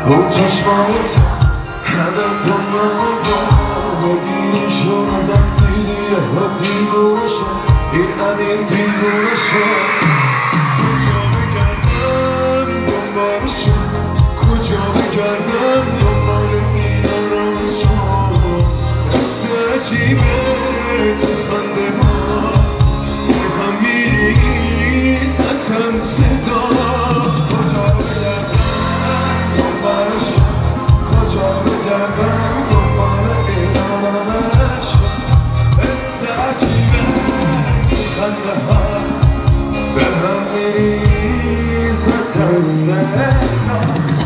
اون چشمات همه دنیا رو بگیریشون ازم دیدیه و دیوونه شد این امیر دیوونه شد کجا بگردم دنبالشون کجا بگردم دنبال این آرامشون دست عجیبه تو خنده هات به هم میری ستم صدا کجا بگردم دنبالشون کجا بگردم دنبال این آرامشون دست عجیبه تو خنده هات به هم میری ستم صدا